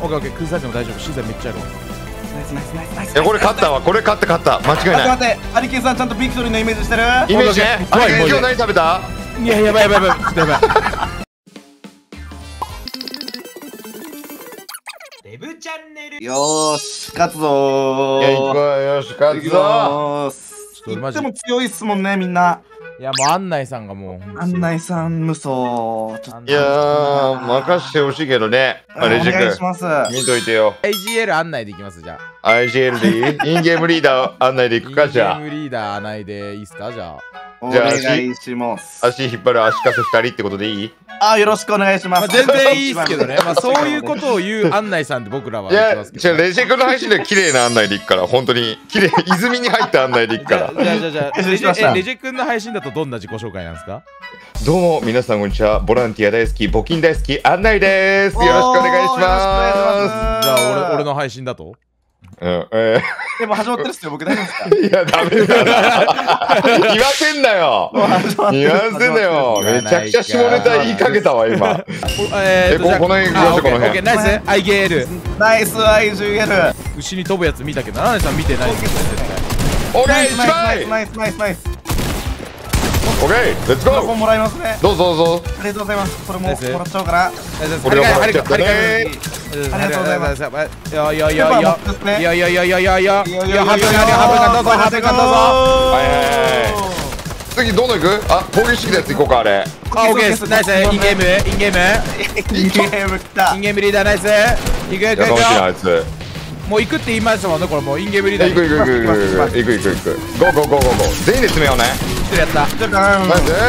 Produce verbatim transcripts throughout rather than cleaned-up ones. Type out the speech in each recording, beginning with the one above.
オッケーオッケー、崩されても大丈夫。資材めっちゃある。 ナイスナイスナイスナイス。 いやこれ勝ったわ、これ勝った勝った、間違いない。 待って待って、アリケンさんちゃんとビクトリーのイメージしてる。 イメージね。あれ今日何食べた？ いや、やばいやばいやばい、ちょっとやばい。 デブチャンネル。 よーし、勝つぞー。 いや行こうよ、し勝つぞ。 よーし。言っても強いっすもんね、みんな。 いや、もう案内さんがもう。 案内さん無双。 いやー、任してほしいけどね。レジお願いし君、 ます。 見といてよ。 アイジーエル 案内でいきます、じゃあ。 アイジーエル でいい？インゲームリーダー案内でいくか、じゃインゲームリーダー案内でいいっすか、じゃあ。 お願いします。 あ。足引っ張る足かすふたりってことでいい？ あ、よろしくお願いしままあ、 す。 全然いいっすけどね。まあ、そういうことを言う案内さんで僕らはい言っや、 てますけど。 じゃあレジ君の配信で綺麗な案内でいくから、本当に綺麗、泉に入った案内でいくじゃあ、 から。 じゃあ、じゃあ、じゃあ、レジ失礼しましたえレジ君の配信だとどんな自己紹介なんですか？ どうも皆さんこんにちは。ボランティア大好き、募金大好き、案内です。よろしくお願いしおーよろしくお願いしまますじゃあ、俺、俺の配信だとす。うん、えでも始まってるっすよ、僕大丈夫ですか？ ー、いや、ダメだな。言わせんなよ。 もう始まってる言わせんなよ。めちゃくちゃ下ネタ言いかけたわ、今。 えーと、じゃあ、 えここの辺行きましょうあこの辺オッケー、ナイス、アイゲール。 ナイス アイジーエル。 牛に飛ぶやつ見たけど、ナナさん見てないですよね、絶対。 オッケー、 ナイスナイス一枚ナイスナイスナイス。 オッケー、レッツゴー。 ここもらいますね。 どうぞどうぞ。 ありがとうございます。これもナイスもらっちゃおうかな。 俺がもらっちゃったね。 ありがとうございます。 いやいやいやいやいやいやいやいやいやいやいやいや、ハブガンハブガンどうぞ、ハブガンどうぞ。 はいはいはい。次どんどん行く？あ、攻撃式のやつ行こうか、あれ。 あ、オッケーです。ナイス、インゲーム、インゲーム、 インゲーム来たイン。ゲームリーダーナイス。いくいくいくやかましいな、あいつ。 もう行くって言いましたもんね、これもうインゲームリーダー。 行く行く行く行く行く行く行く行く。ゴーゴーゴーゴーゴー。全員で詰めようね。 一人やった。 ちょっとナイナイス。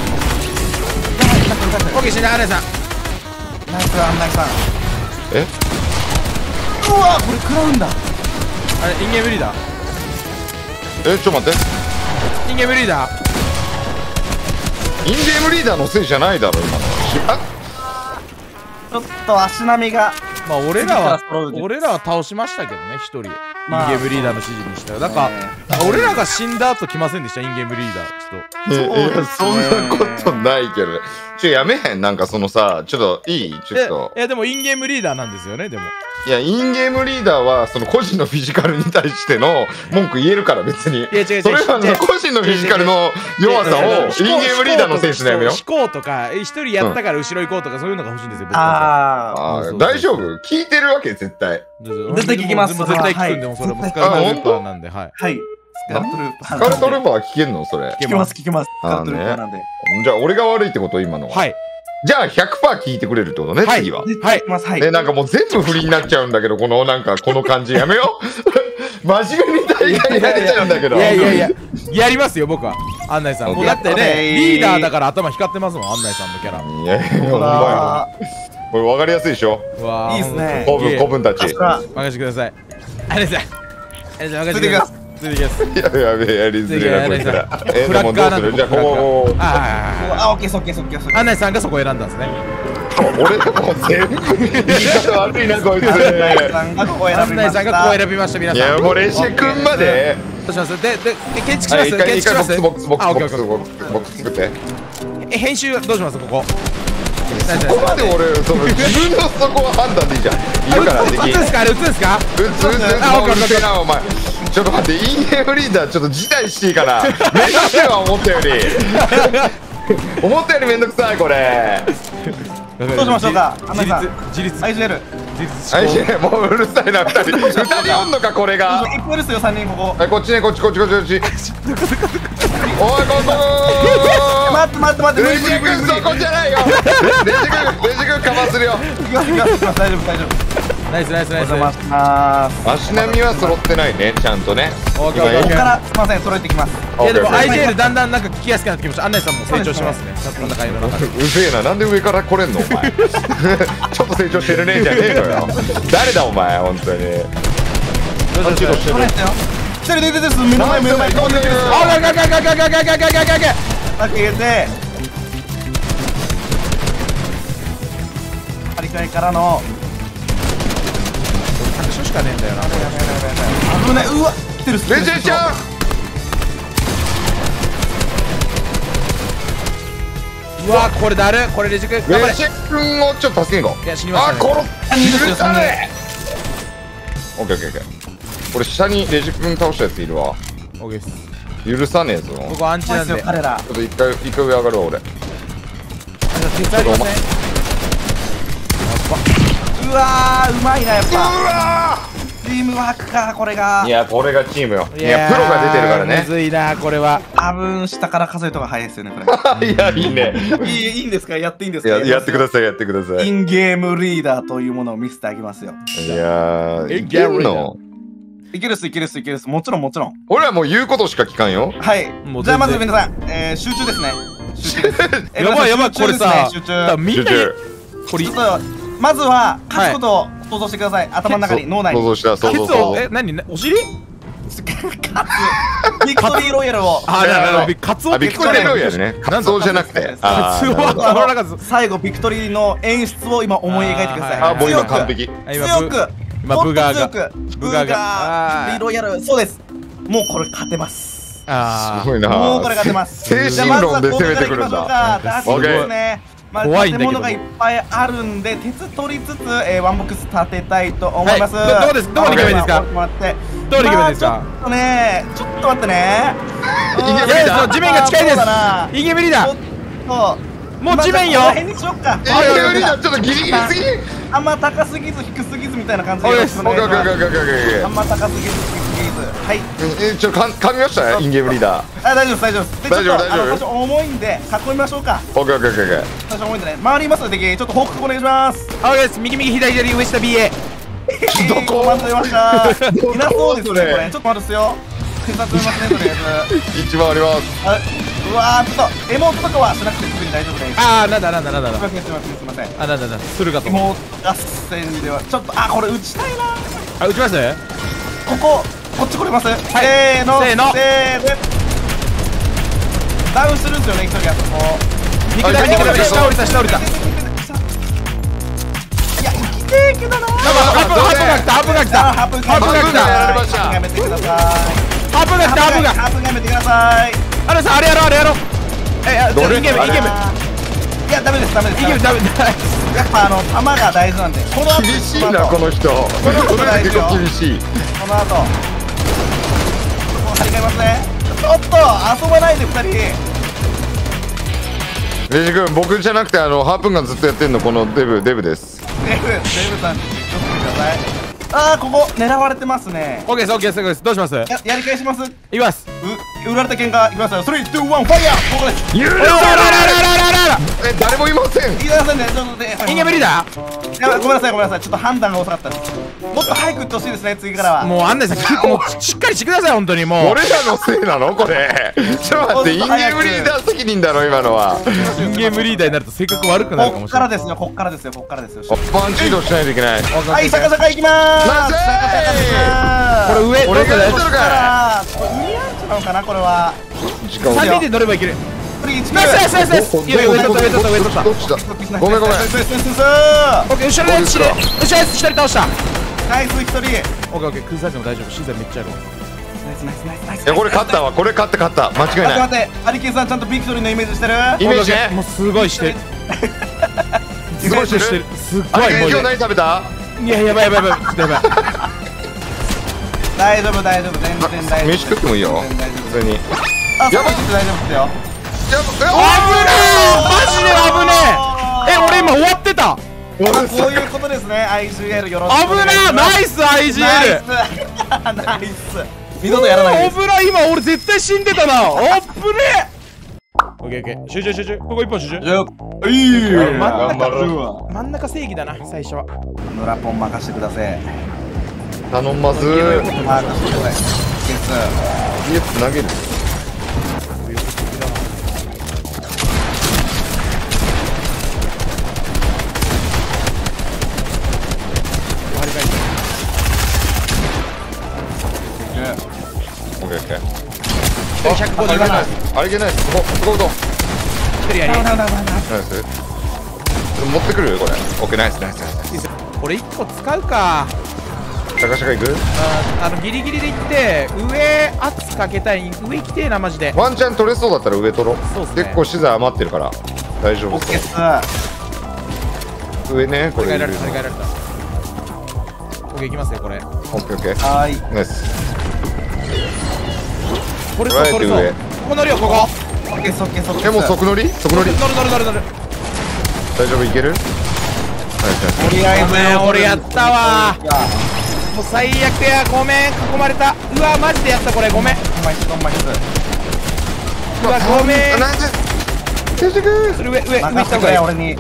オッケー、死んだ、アレさん。 ス案内さん。 え？ うわ、これ食らうんだ。 あれ、インゲームリーダー。 え、ちょっと待って。 インゲームリーダー。 インゲームリーダーのせいじゃないだろ、今の。あ、 ちょっと足並みが。 まあ、俺らは次から揃うで、 俺らは倒しましたけどね、一人。インゲまあームリーダーの指示にしたら。なんか、俺らが死んだ後来ませんでした、インゲームリーダー。ちょっと。 いや、そんなことないけど。ちょ、やめへん。なんかそのさ、ちょっといい？ちょっと。 え、いやでもインゲームリーダーなんですよね、でも。 いや、インゲームリーダーは、その個人のフィジカルに対しての文句言えるから、別に。 いや違う違うそれはあの違う個人のフィジカルの弱さを、インゲームリーダーの選手のやめよう。 飛行とか、一人やったから後ろ行こうとか、そういうのが欲しいんですよ、僕は。 ああー、 そうそうそう大丈夫？聞いてるわけ絶対。 絶対聞きますもう絶対聞くんで、もうそれもスカルトルーパーなんで、はい。 あ。はい。スカルトルーパー。 スカルトルーパーは聞けんのそれ。 聞きます聞きます。スあーカルトルーパーなんで。 じゃあ、俺が悪いってこと今のは。 はい。 じゃあ、ひゃくパーセント聞いてくれるってことね、 はい次は。 絶対聞きます。はい。 ね、なんかもう全部振りになっちゃうんだけど、このなんか、この感じやめよう。真面目に大会やれちゃうんだけど。 いやいやいや、やりますよ、僕は。案内さん。もうだってね、 オッケーリーダーだから頭光ってますもん、案内さんのキャラ。 いやいや、 ほお前らこれ分かりやすいでしょ。 うわーいいっすね古文、古文たち。 ー。さ任せてください。案内さん。案内さん、任せてください。ついてきます。 いややべえ、やりづれえな、こいつら。え、 フラでもどうッカーなんでするじゃあ、こう、 ああ、オッケー、オッケー、オッケー、オッケー。 案内さんがそこを選んだんですね。 俺でも全部、言い方悪いな、こいつ。 案内さんがここを選びました。 案内さんがここを選びました、皆さん。 いや、もうレシ君まで。 どうしますで、で、で建築しはい、 ます一回、一回ボッ建築しますクスボックスボックあ、オッスボッケーオッケークスボックスボックス作って。 え、編集どうしますここ。 ここまで俺、その自分のそこは判断でいいじゃん。いるから、 打つんですかあれ打つんですかうつうつあもううるせえなお前。ちょっと待って、インゲームリーダーちょっと辞退していいかな。めんどくせえわ、思ったより。思ったよりめんどくさい、これ。 どうしましょうか案内さん。 自立アイジーエル。 自はい、 立もううるさいな、二人。二人おんのか、これが。 一個ですよ、三人ここ。 はい、こっちね、こっち、こっち、こっち、こっち。おい、ここ。 待って待って待って。 レジ君、そこじゃないよ。レジ君、レジ君、かまするよ。 行きます行きます行きます。大丈夫大丈夫。 ナイスナイスナイスお邪魔します。 足並みは揃ってないね、ちゃんとね。 オッケーオッケーオッケーここからすみません、揃えてきます。 いやでもオッケーオッケーアイジーエル だんだんなんか聞きやすくなってきました。案内さんも成長してますね。戦いの中で。 うぜえな、なんで上から来れんのお前。ちょっと成長してるねじゃねえのよ。誰だお前、本当に。感じろしてる。 揃えたよ。一人で出てです。目の前目の前。 ナイスナイスナイスあ、ガガガガガガガガガガガガガ。 開けて。張り替えからの。 拍手しかねえんだよな。 危ない。うわ、来てる。 レジェちゃん。 うわこれだるこれレジ君頑張れ。 レジ君をちょっと助けに行こう。 いや死にましたね。 あこの三人ですよ許さねえ。オッケーオッケーオッケー。俺下にレジ君倒したやついるわ。 オッケーです。 許さねえぞ。 ここアンチなんで。ちょっ彼ら。 ちょっと一回一回上上がるわ俺。 と手伝いません。 うわーうまいなやっうぱ。 わチームワークかこれがー。い。やこれがチームよ。いやプロが出てるからむね。 ずいなこれは。 多分下から数えた方が早いですよねこれ。 いやいいね。 いいいいんですかやっていいんですか。 ややってくださいやってください。 インゲームリーダーというものを見せてあげますよ。 いやーいけんの。 いけるっすいけるっすいけるっすもちろんもちろん。 俺はもう言うことしか聞かんよ。 はいもう全然じゃあまず皆さん、えー、集中ですね集中ですえーやばいやばいこれさ集中多分みんな集中。 これちょっとまずは勝つことを想像してください、頭の中に脳内に想像した想ケツ像想像。 をえ何お尻？ 勝つビクトリーロイヤルをあだからカツオあってビクトリーロイヤルね。カツオじゃなくて。あカツオはーなるほど頭の中ず最後ビクトリーの演出を今思い描いてください。 あーあもう今強く完璧。 強く今もっとブガーが強くブガーがビクトリーロイヤルそうです。もうこれ勝てます。 あーすごいな。 もうこれ勝てます。 精神論で攻めてくるんだ。 だ。そうですね。まあ、 怖いんだけど建物がいっぱいあるんで鉄取りつつ、えー、ワンボックス建てたいと思います。 はいどどこですどこに行けばいいですかもらってどこに行けばいいですかまあちょっとねちょっと待ってね。 いけいやいや地面が近いですそうだなインゲームリーダちょっーともう地面よまあこの辺にしよっか。 いやいやいやちょっとギリギリすぎ。 あんま高すぎず低すぎずみたいな感じでオッケーよろしくお願いします。 オッケーオッケーオッケーオッケーオッケーあんま高すぎず低すぎずはい。 えちょか噛みましたインゲームリーダー。 あ大丈夫です大丈夫です。で大丈夫ちょっとあの大丈夫少し重いんで囲みましょうか。 オッケーオッケーオッケーオッケ最初重いんでね回りますので敵ちょっと報告お願いします。 オッケーです右右左左上下 ビーエーどこコマンド出ましたいなそうですねどこそれこれちょっと待ってっすよ偵察出ますねとりあえずー一番あります。 あうわーちょっとエモートとかはしなくて特に大丈夫です。 あーなんだなんだなんだなんだすいませんすいませんすいません。 あなんだなんだするかと思うエモート合戦ではちょっとあこれ打ちたいな。 あ打ちますこここっち来れます、せーのせーのせーのダウンするんですよね一人あそこ肉だ肉だ下降りた下降りたいや生きてーけどななんかハプハプが来たハプが来たハプハプが来たやられましたハプやめてください。 ハプが来たハプがハプやめてください。 あれさあれやろうあれやろうえあどれインゲームインゲームいやダメですダメですインゲームダメだやっぱあの弾が大事なんでこの後厳しいなこの人。この後れ結構厳しい。 この後張り替えますね。ちょっと遊ばないでふたり。 レジ君僕じゃなくてあのハープンガンずっとやってんのこのデブデブです。 デブデブさん気をつけてください。あーここ狙われてますね。 オッケーですオッケーですオッケーですどうしますややり返します。ういきます売られた喧嘩いきますよ。スリーツーワンファイヤーここです。 ゆるおらららららららえ誰もいません。 いきませんねちょっとねインゲームリーダやばいごめんなさいごめんなさいちょっと判断が遅かったです。もっと早く打ってほしいですね次からは。 ーもうあんなさんもうしっかりしてください本当にもう俺らのせいなのこれ。ちょっと待ってインゲームリーダー責任だろ今のは。 インゲームリーダーになると性格悪くなるかこっもしれないからですよこっからですよこっからですよ。 パンチ移動しないといけない。 はいシャカシャカいきまーす。 ナイスシャカシャカですこれ上どうする俺がやってるかあーちょっと上やっちゃうかなこれは。 時間さんにんで乗ればいけるスリーツーナイスナイスナイスナイスいいよ上取った上取った上取ったどっちだごめんごめん。 ナイスナイスナイスナイスオッケー後ろのやつ後ろのやつ一人倒したナイス一人。 オッケーオッケー崩されても大丈夫シーザーめっちゃあるナイスナイスナイスナイス。 いやこれ勝ったわこれ勝った勝った間違いない。 待って待ってアリケンさんちゃんとビクトリーのイメージしてる。 イメージね。 もうすごいしてるすごいしてるしてるすっあれ今日ごいもう何食べた？ いややばいやばいやばいちょっとやばい大丈夫大丈夫全然大丈夫。 飯食ってもいいよ全然大丈夫普通に。 あやばいそう大丈夫ですよ。 や危ねえマジで危ねええ俺今終わってたあこういうことですね アイジーエル よろしくお危ね願いします。 えナイス アイジーエルナイスナイス二度とやらないです。 危ない今俺絶対死んでたな危ねえオッケーオッケー集中集中ここ一本集中いい頑真ん中張るわ真ん中正義だな最初はノラポン任してください。 頼んます任してください。ゲスイエス投げる。オッケーオッケー。 ひゃくごじゅうあれななあれいけないです。ここここどう。 一人やりナイスナイスナイスナイス。持ってくるこれ。オッケーナイスナイスナイス。 俺一個使うかシャカシャカいく？ ああのギリギリで行って上圧かけたい上行きてえなマジでワンチャン取れそうだったら上取ろう。 そうっすね結構資材余ってるから。 大丈夫そオッケーっす。 う。上ね、これ。 跳ね返られた、跳ねオッ返られた。オッケー、いきますよ、これ。 ケーオッケー。 はーい。 ナイス。 これそう、これそう。 上ここ乗るよ、ここ。 オッケーっす、オッケーっす、オッケえ、 ーっす。 もう即乗り即乗り乗る乗る乗る乗る。 大丈夫いける？はいとりあえずごめん、俺やったわいやもう最悪や、ごめん、囲まれた。うわ、マジでやった、これ、ごめん。 ほんまにほんまにうわ、ごめん。 あ、なんで定食それ上、上、上行っ任せてくれた方がいい。 俺に。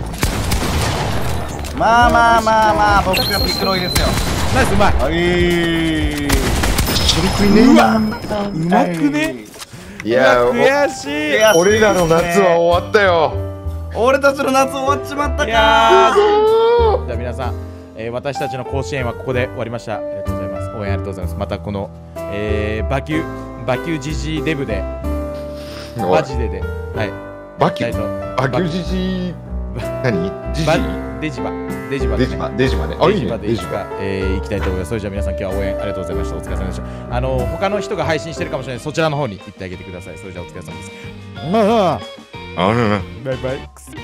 まあまあまあまあ僕がピクロイですよ。 ナイス、うまい。 はい一緒に食いねえうわな。 うまくねいやうわ悔しい。 いやお俺らの夏は終わったよ。 俺たちの夏終わっちまったいかやうそーじゃあ皆さん、えー私たちの甲子園はここで終わりました。ありがとうございます。応援ありがとうございます。またこの、えー、バキュバキュジジデブでーマジでで、はい、 バキュ大とバキュジジ何ジジバデジバデジバでねデジマデジマね。あ、いいねデジバ。でデジマ。 いつか、えー、行きたいと思います。それじゃあ皆さん今日は応援ありがとうございました。お疲れ様でした。あの他の人が配信してるかもしれないそちらの方に行ってあげてください。それじゃあお疲れ様です。まああらら。 バイバイ。